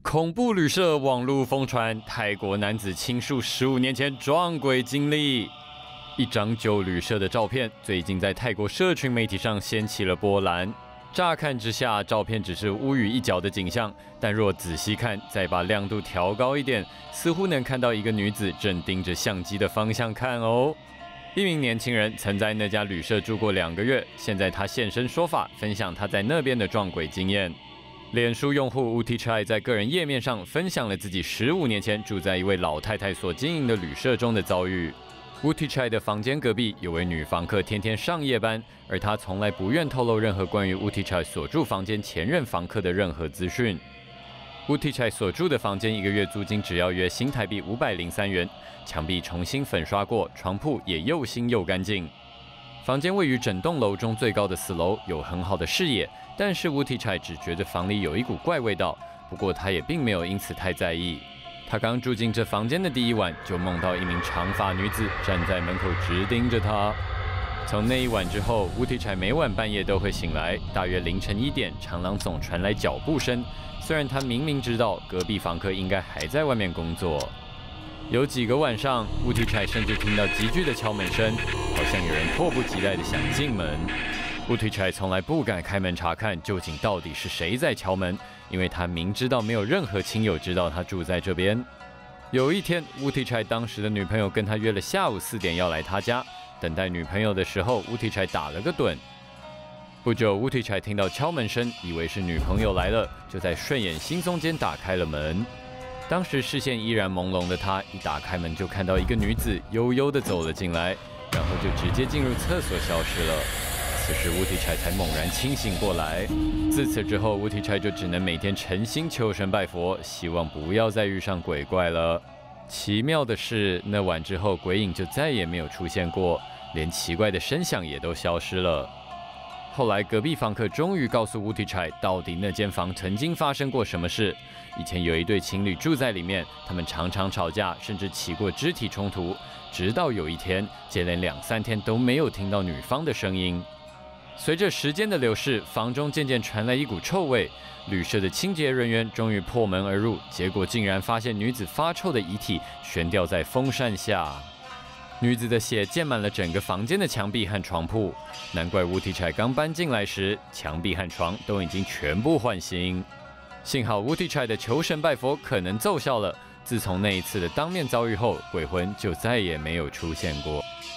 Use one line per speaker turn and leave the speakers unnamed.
恐怖旅社网络疯传，泰国男子倾诉15年前撞鬼经历。一张旧旅社的照片，最近在泰国社群媒体上掀起了波澜。乍看之下，照片只是乌云一角的景象，但若仔细看，再把亮度调高一点，似乎能看到一个女子正盯着相机的方向看哦。一名年轻人曾在那家旅社住过2个月，现在他现身说法，分享他在那边的撞鬼经验。脸书用户 Utichai 在个人页面上分享了自己15年前住在一位老太太所经营的旅社中的遭遇。Utichai 的房间隔壁有位女房客天天上夜班，而她从来不愿透露任何关于 Utichai 所住房间前任房客的任何资讯。Utichai 所住的房间1个月租金只要约新台币503元，墙壁重新粉刷过，床铺也又新又干净。房间位于整栋楼中最高的4楼，有很好的视野，但是Utichai只觉得房里有一股怪味道，不过他也并没有因此太在意。他刚住进这房间的第1晚，就梦到一名长发女子站在门口直盯着他。从那一晚之后，Utichai每晚半夜都会醒来，大约凌晨1点，长廊总传来脚步声。虽然他明明知道隔壁房客应该还在外面工作。有几个晚上，Utichai甚至听到急剧的敲门声，好像有人迫不及待地想进门。Utichai 从来不敢开门查看究竟到底是谁在敲门，因为他明知道没有任何亲友知道他住在这边。有一天，Utichai 当时的女朋友跟他约了下午4点要来他家，等待女朋友的时候，Utichai 打了个盹。不久，Utichai 听到敲门声，以为是女朋友来了，就在顺眼惺忪间打开了门。当时视线依然朦胧的他，一打开门就看到一个女子悠悠地走了进来，然后就直接进入厕所消失了。此时Utichai才猛然清醒过来。自此之后，Utichai就只能每天诚心求神拜佛，希望不要再遇上鬼怪了。奇妙的是，那晚之后，鬼影就再也没有出现过，连奇怪的声响也都消失了。后来，隔壁房客终于告诉Utichai，到底那间房曾经发生过什么事。以前有一对情侣住在里面，他们常常吵架，甚至起过肢体冲突，直到有一天，接连2、3天都没有听到女方的声音。随着时间的流逝，房中渐渐传来一股臭味，旅社的清洁人员终于破门而入，结果竟然发现女子发臭的遗体悬吊在风扇下。女子的血溅满了整个房间的墙壁和床铺，难怪Utichai刚搬进来时，墙壁和床都已经全部换新。幸好Utichai的求神拜佛可能奏效了，自从那一次的当面遭遇后，鬼魂就再也没有出现过。